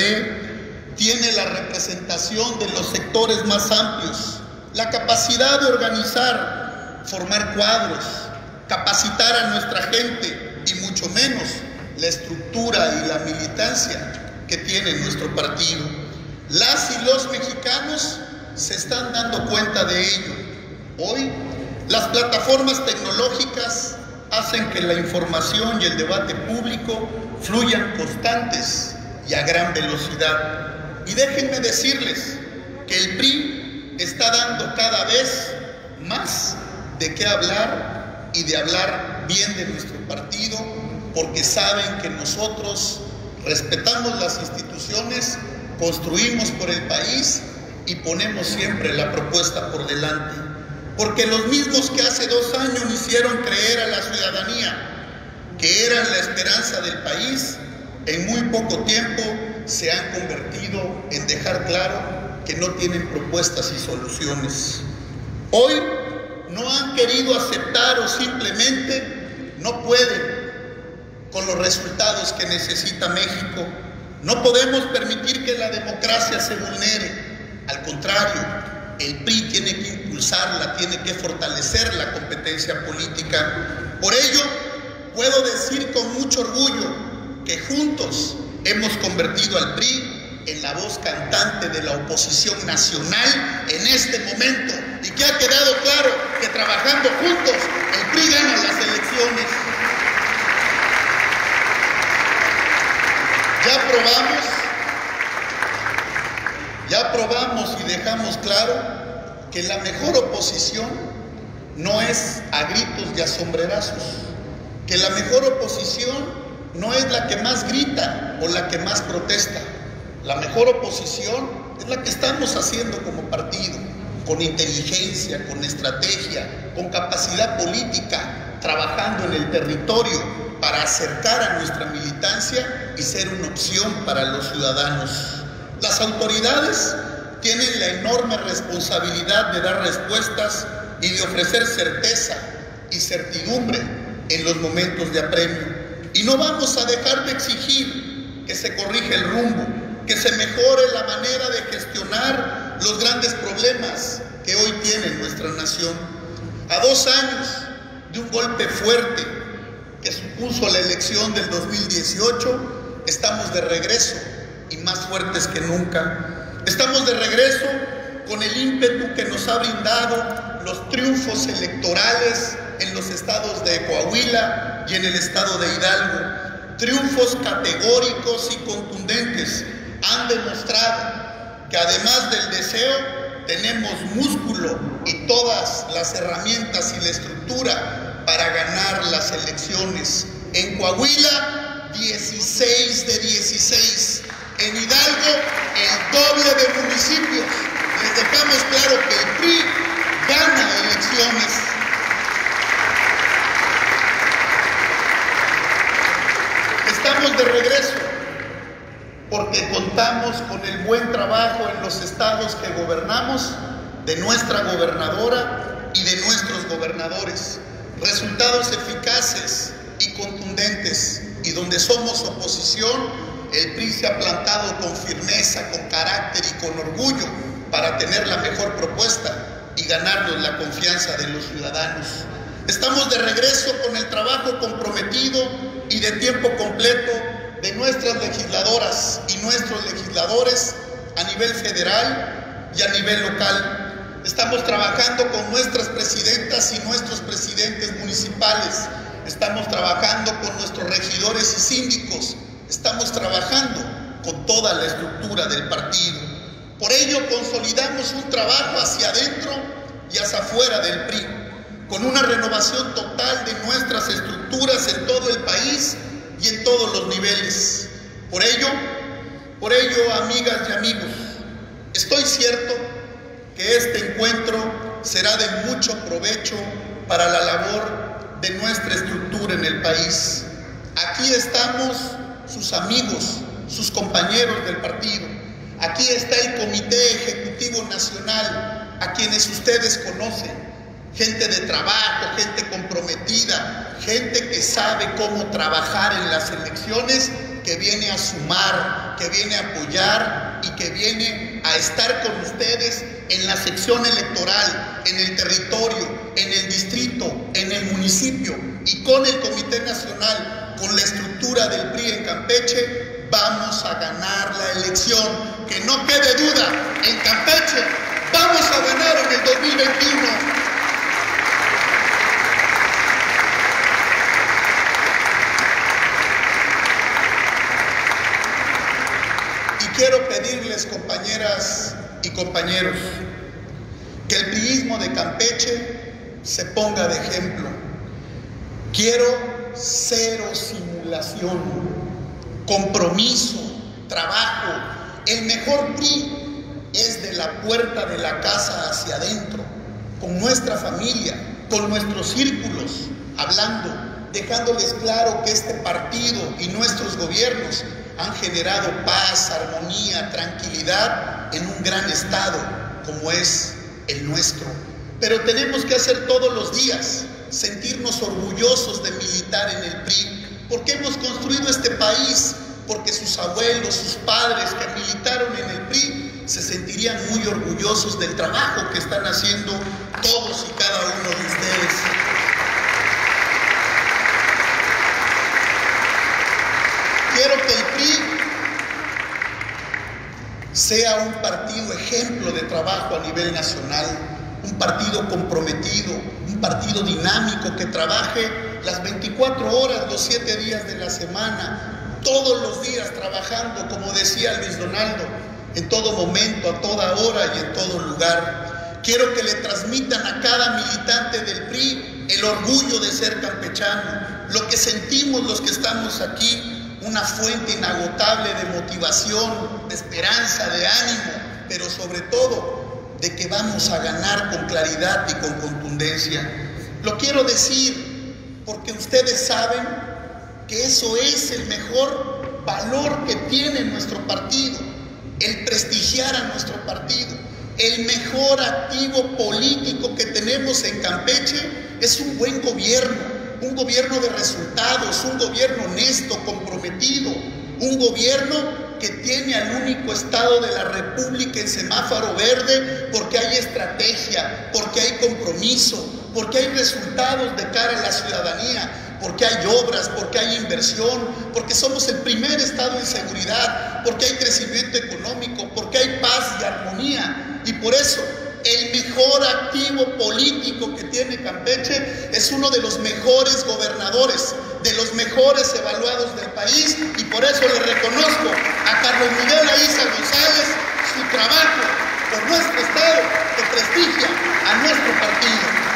[SPEAKER 2] PRD, tiene la representación de los sectores más amplios, la capacidad de organizar, formar cuadros, capacitar a nuestra gente, y mucho menos la estructura y la militancia que tiene nuestro partido. Las y los mexicanos se están dando cuenta de ello. Hoy, las plataformas tecnológicas hacen que la información y el debate público fluyan constantes y a gran velocidad. Y déjenme decirles que el PRI está dando cada vez más de qué hablar, y de hablar bien de nuestro partido, porque saben que nosotros respetamos las instituciones, construimos por el país y ponemos siempre la propuesta por delante. Porque los mismos que hace 2 años hicieron creer a la ciudadanía que eran la esperanza del país, en muy poco tiempo se han convertido en dejar claro que no tienen propuestas y soluciones. Hoy no han querido aceptar o simplemente no pueden con los resultados que necesita México. No podemos permitir que la democracia se vulnere. Al contrario, el PRI tiene que impulsarla, tiene que fortalecer la competencia política. Por ello, puedo decir con mucho orgullo que juntos hemos convertido al PRI en la voz cantante de la oposición nacional en este momento, y que ha quedado claro que trabajando juntos el PRI gana las elecciones. Ya probamos y dejamos claro que la mejor oposición no es a gritos y a sombrerazos, que la mejor oposición no es la que más grita o la que más protesta. La mejor oposición es la que estamos haciendo como partido, con inteligencia, con estrategia, con capacidad política, trabajando en el territorio para acercar a nuestra militancia y ser una opción para los ciudadanos. Las autoridades tienen la enorme responsabilidad de dar respuestas y de ofrecer certeza y certidumbre en los momentos de apremio. Y no vamos a dejar de exigir que se corrija el rumbo, que se mejore la manera de gestionar los grandes problemas que hoy tiene nuestra nación. A 2 años de un golpe fuerte que supuso la elección del 2018, estamos de regreso y más fuertes que nunca. Estamos de regreso con el ímpetu que nos ha brindado los triunfos electorales en los estados de Coahuila y en el estado de Hidalgo. Triunfos categóricos y contundentes han demostrado que, además del deseo, tenemos músculo y todas las herramientas y la estructura para ganar las elecciones. En Coahuila, 16 de 16. En Hidalgo, el doble de municipios. Les dejamos claro que el PRI gana elecciones. Estamos de regreso porque contamos con el buen trabajo en los estados que gobernamos, de nuestra gobernadora y de nuestros gobernadores. Resultados eficaces y contundentes, y donde somos oposición, el PRI se ha plantado con firmeza, con carácter y con orgullo para tener la mejor propuesta y ganarnos la confianza de los ciudadanos. Estamos de regreso con el trabajo comprometido y de tiempo completo de nuestras legisladoras y nuestros legisladores a nivel federal y a nivel local. Estamos trabajando con nuestras presidentas y nuestros presidentes municipales estamos trabajando con nuestros regidores y síndicos, estamos trabajando con toda la estructura del partido. Por ello consolidamos un trabajo hacia adentro y hacia afuera del PRI, con una renovación total de nuestras estructuras en todo el país y en todos los niveles. Por ello, amigas y amigos, estoy cierto que este encuentro será de mucho provecho para la labor de nuestra estructura en el país. Aquí estamos sus amigos, sus compañeros del partido. Aquí está el Comité Ejecutivo Nacional, a quienes ustedes conocen. Gente de trabajo, gente comprometida, gente que sabe cómo trabajar en las elecciones, que viene a sumar, que viene a apoyar y que viene a estar con ustedes en la sección electoral, en el territorio, en el distrito, en el municipio y con el Comité Nacional, con la estructura del PRI en Campeche, vamos a ganar la elección. Que no quede duda, en Campeche vamos a ganar en el 2021. Quiero pedirles, compañeras y compañeros, que el priismo de Campeche se ponga de ejemplo. Quiero cero simulación, compromiso, trabajo. El mejor PRI es de la puerta de la casa hacia adentro, con nuestra familia, con nuestros círculos, hablando, dejándoles claro que este partido y nuestros gobiernos han generado paz, armonía, tranquilidad en un gran estado como es el nuestro. Pero tenemos que hacer todos los días, sentirnos orgullosos de militar en el PRI, porque hemos construido este país, porque sus abuelos, sus padres que militaron en el PRI se sentirían muy orgullosos del trabajo que están haciendo todos y cada uno de ustedes. Quiero que el PRI sea un partido ejemplo de trabajo a nivel nacional, un partido comprometido, un partido dinámico que trabaje las 24 horas, los 7 días de la semana, todos los días trabajando, como decía Luis Donaldo, en todo momento, a toda hora y en todo lugar. Quiero que le transmitan a cada militante del PRI el orgullo de ser campechano, lo que sentimos los que estamos aquí, una fuente inagotable de motivación, de esperanza, de ánimo, pero sobre todo de que vamos a ganar con claridad y con contundencia. Lo quiero decir porque ustedes saben que eso es el mejor valor que tiene nuestro partido, el prestigiar a nuestro partido. El mejor activo político que tenemos en Campeche es un buen gobierno. Un gobierno de resultados, un gobierno honesto, comprometido, un gobierno que tiene al único estado de la República en semáforo verde porque hay estrategia, porque hay compromiso, porque hay resultados de cara a la ciudadanía, porque hay obras, porque hay inversión, porque somos el primer estado en seguridad, porque hay crecimiento económico, porque hay paz y armonía. Y por eso el mejor activo político que tiene Campeche es uno de los mejores gobernadores, de los mejores evaluados del país, y por eso le reconozco a Carlos Miguel Aiza González su trabajo por nuestro estado que prestigia a nuestro partido.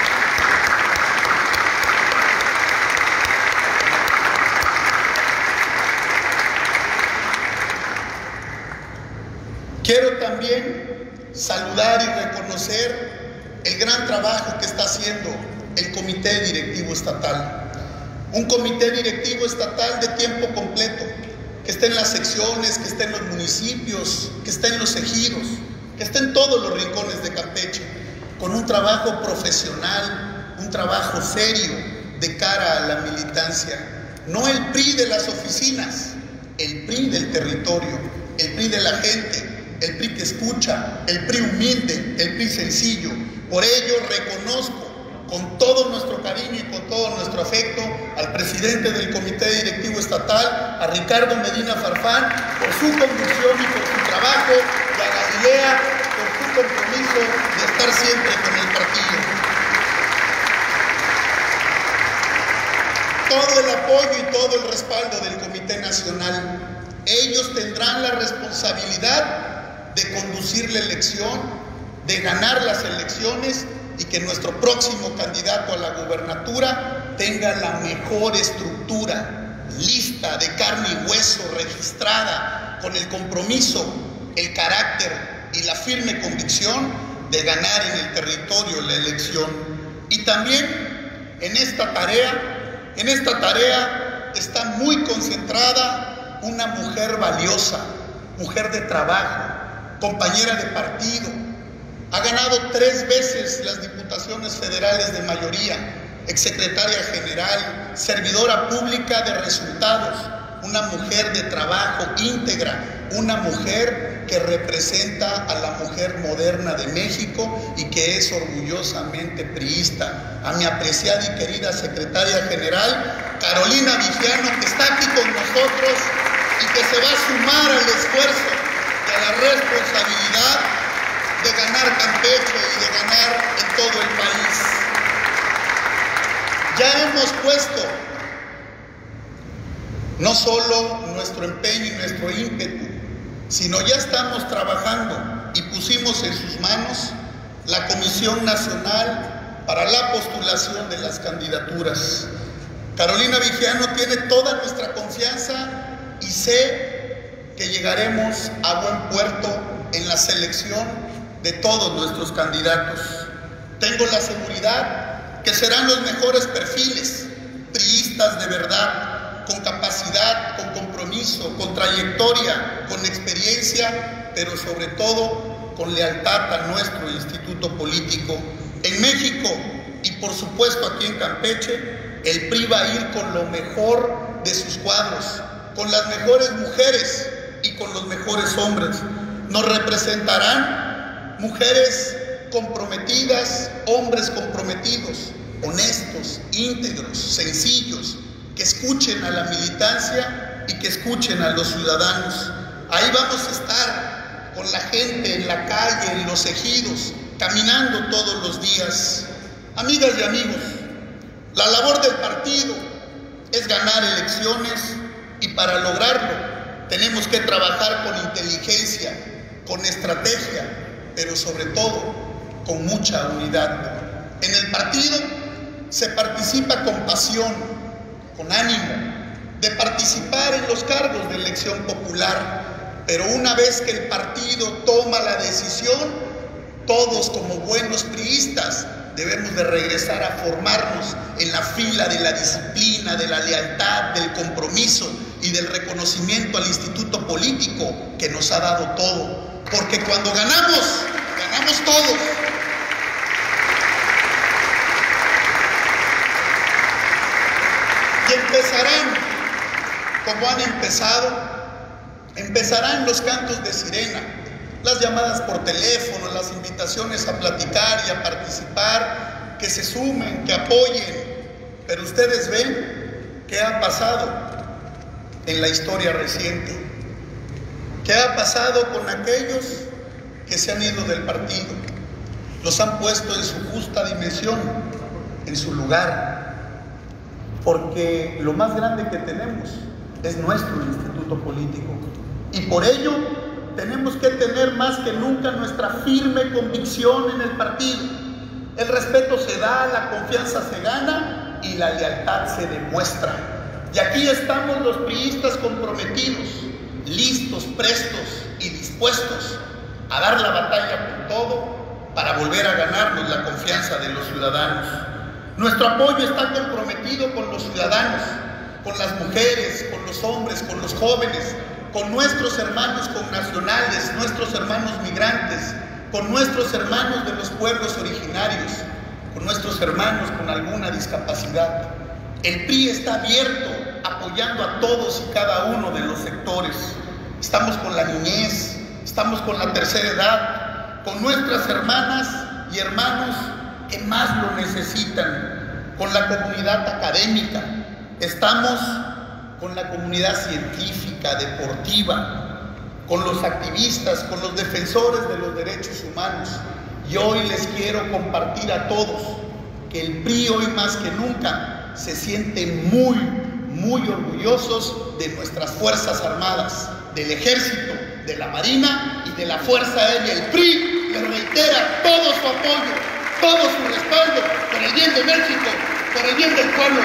[SPEAKER 2] Quiero también saludar y reconocer el gran trabajo que está haciendo el Comité Directivo Estatal. Un Comité Directivo Estatal de tiempo completo, que está en las secciones, que está en los municipios, que está en los ejidos, que está en todos los rincones de Campeche, con un trabajo profesional, un trabajo serio de cara a la militancia. No el PRI de las oficinas, el PRI del territorio, el PRI de la gente, el PRI que escucha, el PRI humilde, el PRI sencillo. Por ello reconozco con todo nuestro cariño y con todo nuestro afecto al presidente del Comité Directivo Estatal, a Ricardo Medina Farfán, por su conducción y por su trabajo, y a Galilea por su compromiso de estar siempre con el partido. todo el apoyo y todo el respaldo del Comité Nacional. Ellos tendrán la responsabilidad de conducir la elección, de ganar las elecciones y que nuestro próximo candidato a la gubernatura tenga la mejor estructura, lista, de carne y hueso, registrada, con el compromiso, el carácter y la firme convicción de ganar en el territorio la elección. Y también en esta tarea está muy concentrada una mujer valiosa, mujer de trabajo, compañera de partido. Ha ganado 3 veces las diputaciones federales de mayoría, exsecretaria general, servidora pública de resultados, una mujer de trabajo íntegra, una mujer que representa a la mujer moderna de México y que es orgullosamente priista. A mi apreciada y querida secretaria general, Carolina Vigiano, que está aquí con nosotros y que se va a sumar al esfuerzo y a la responsabilidad de ganar Campeche y de ganar en todo el país. Ya hemos puesto no solo nuestro empeño y nuestro ímpetu, sino ya estamos trabajando y pusimos en sus manos la Comisión Nacional para la postulación de las candidaturas. Carolina Vigiano tiene toda nuestra confianza y sé que llegaremos a buen puerto en la selección de todos nuestros candidatos. Tengo la seguridad que serán los mejores perfiles, priistas de verdad, con capacidad, con compromiso, con trayectoria, con experiencia, pero sobre todo con lealtad a nuestro instituto político. En México y por supuesto aquí en Campeche, el PRI va a ir con lo mejor de sus cuadros, con las mejores mujeres y con los mejores hombres. Nos representarán mujeres comprometidas, hombres comprometidos, honestos, íntegros, sencillos, que escuchen a la militancia y que escuchen a los ciudadanos. Ahí vamos a estar con la gente en la calle, en los ejidos, caminando todos los días. Amigas y amigos, la labor del partido es ganar elecciones y para lograrlo tenemos que trabajar con inteligencia, con estrategia, pero sobre todo con mucha unidad. En el partido se participa con pasión, con ánimo de participar en los cargos de elección popular, pero una vez que el partido toma la decisión, todos como buenos priistas debemos de regresar a formarnos en la fila de la disciplina, de la lealtad, del compromiso y del reconocimiento al instituto político que nos ha dado todo, porque cuando ganamos, ganamos todos. Y empezarán, como han empezarán los cantos de sirena, las llamadas por teléfono, las invitaciones a platicar y a participar, que se sumen, que apoyen. Pero ustedes ven qué ha pasado en la historia reciente. ¿Qué ha pasado con aquellos que se han ido del partido? Los han puesto en su justa dimensión, en su lugar. Porque lo más grande que tenemos es nuestro instituto político. Y por ello tenemos que tener más que nunca nuestra firme convicción en el partido. El respeto se da, la confianza se gana y la lealtad se demuestra. Y aquí estamos los priistas comprometidos, listos, prestos y dispuestos a dar la batalla con todo para volver a ganarnos la confianza de los ciudadanos. Nuestro apoyo está comprometido con los ciudadanos, con las mujeres, con los hombres, con los jóvenes, con nuestros hermanos connacionales, nuestros hermanos migrantes, con nuestros hermanos de los pueblos originarios, con nuestros hermanos con alguna discapacidad. El PRI está abierto, apoyando a todos y cada uno de los sectores. Estamos con la niñez, estamos con la tercera edad, con nuestras hermanas y hermanos que más lo necesitan, con la comunidad académica, estamos con la comunidad científica, deportiva, con los activistas, con los defensores de los derechos humanos. Y hoy les quiero compartir a todos que el PRI hoy más que nunca se sienten muy orgullosos de nuestras Fuerzas Armadas, del Ejército, de la Marina y de la Fuerza Aérea. El PRI les reitera todo su apoyo, todo su respaldo, por el bien de México, por el bien del pueblo.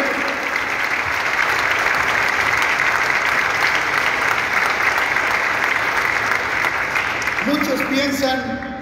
[SPEAKER 2] Muchos piensan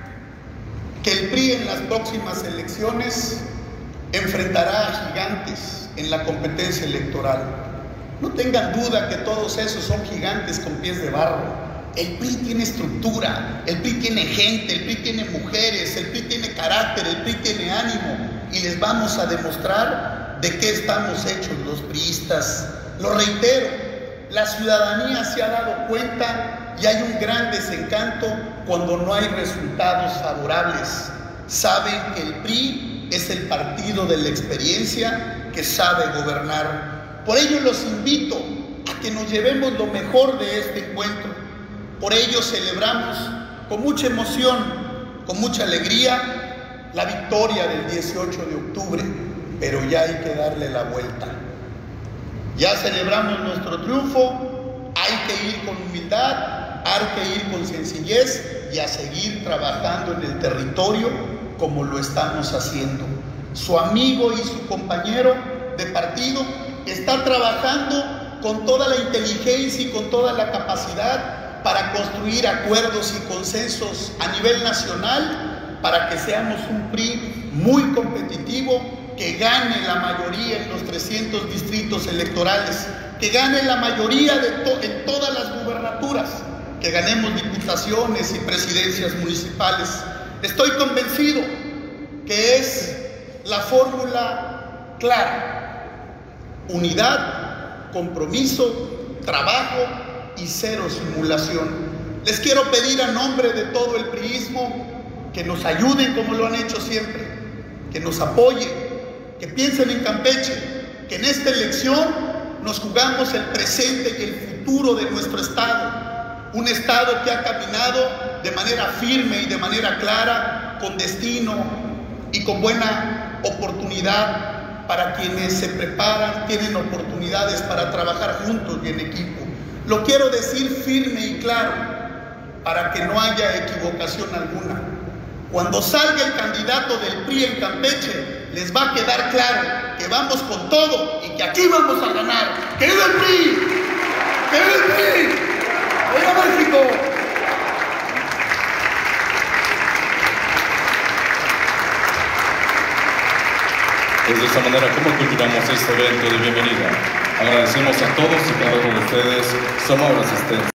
[SPEAKER 2] que el PRI en las próximas elecciones enfrentará a gigantes en la competencia electoral. No tengan duda que todos esos son gigantes con pies de barro. El PRI tiene estructura, el PRI tiene gente, el PRI tiene mujeres, el PRI tiene carácter, el PRI tiene ánimo, y les vamos a demostrar de qué estamos hechos los priistas. Lo reitero, la ciudadanía se ha dado cuenta y hay un gran desencanto cuando no hay resultados favorables. Saben que el PRI es el partido de la experiencia que sabe gobernar. Por ello los invito a que nos llevemos lo mejor de este encuentro. Por ello celebramos con mucha emoción, con mucha alegría, la victoria del 18 de octubre, pero ya hay que darle la vuelta. Ya celebramos nuestro triunfo, hay que ir con humildad, hay que ir con sencillez y a seguir trabajando en el territorio como lo estamos haciendo. Su amigo y su compañero de partido está trabajando con toda la inteligencia y con toda la capacidad para construir acuerdos y consensos a nivel nacional para que seamos un PRI muy competitivo, que gane la mayoría en los 300 distritos electorales, que gane la mayoría en todas las gubernaturas, que ganemos diputaciones y presidencias municipales. Estoy convencido que es la fórmula clara: unidad, compromiso, trabajo y cero simulación. Les quiero pedir a nombre de todo el priismo que nos ayuden como lo han hecho siempre, que nos apoyen, que piensen en Campeche, que en esta elección nos jugamos el presente y el futuro de nuestro estado, un estado que ha caminado de manera firme y de manera clara, con destino y con buena oportunidad. Para quienes se preparan, tienen oportunidades para trabajar juntos y en equipo. Lo quiero decir firme y claro, para que no haya equivocación alguna. Cuando salga el candidato del PRI en Campeche, les va a quedar claro que vamos con todo y que aquí vamos a ganar. ¡Que viva el PRI! ¡Que viva el PRI! ¡Viva México!
[SPEAKER 1] Es de esta manera como culminamos este evento de bienvenida. Agradecemos a todos y cada uno de ustedes su amable asistencia.